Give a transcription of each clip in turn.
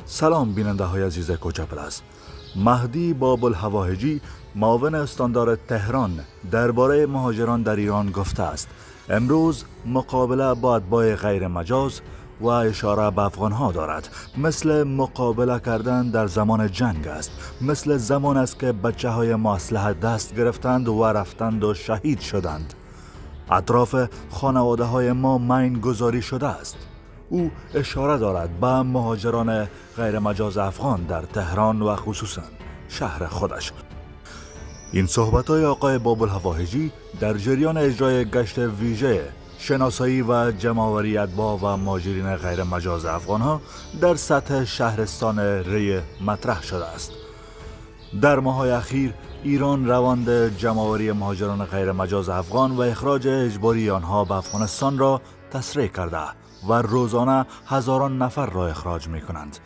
سلام بیننده های عزیز کوچه پلاس. مهدی باب‌الهواهجی معاون استاندار تهران درباره مهاجران در ایران گفته است امروز مقابله با اتباع غیر مجاز و اشاره به افغانها دارد. مثل مقابله کردن در زمان جنگ است. مثل زمان است که بچه های ما اسلحه دست گرفتند و رفتند و شهید شدند. اطراف خانواده های ما مین گذاری شده است. او اشاره دارد به مهاجران غیر مجاز افغان در تهران و خصوصا شهر خودش. این صحبت‌های آقای باب‌الهواهجی در جریان اجرای گشت ویژه شناسایی و جمع‌آوری اتباع و مهاجرین غیر مجاز افغان‌ها در سطح شهرستان ری مطرح شده است. در ماه‌های اخیر ایران روند جمع‌آوری مهاجران غیر مجاز افغان و اخراج اجباری آنها به افغانستان را تسریع کرده و روزانه هزاران نفر را اخراج می‌کنند.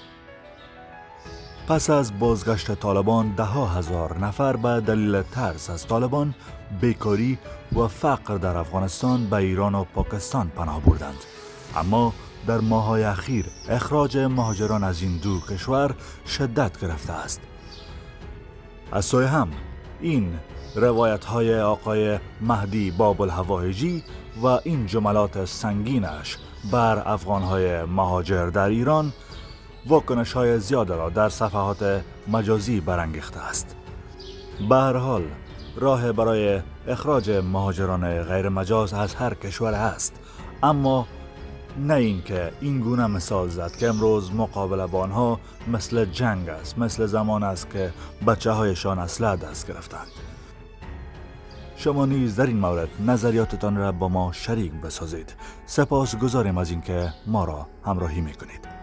پس از بازگشت طالبان ده ها هزار نفر به دلیل ترس از طالبان، بیکاری و فقر در افغانستان به ایران و پاکستان پناه بردند. اما در ماه‌های اخیر اخراج مهاجران از این دو کشور شدت گرفته است. از سوی هم این روایت‌های آقای مهدی باب‌الهواهجی و این جملات سنگینش بر افغان‌های مهاجر در ایران واکنش‌های زیاد را در صفحات مجازی برانگیخته است. به هر حال راه برای اخراج مهاجران غیر مجاز از هر کشور است، اما نه این که این گونه مثال زد که امروز مقابله با آنها مثل جنگ است، مثل زمان است که بچه هایشان اسلحه دست گرفتند. شما نیز در این مورد نظریاتتان را با ما شریک بسازید. سپاسگزاریم از اینکه ما را همراهی میکنید.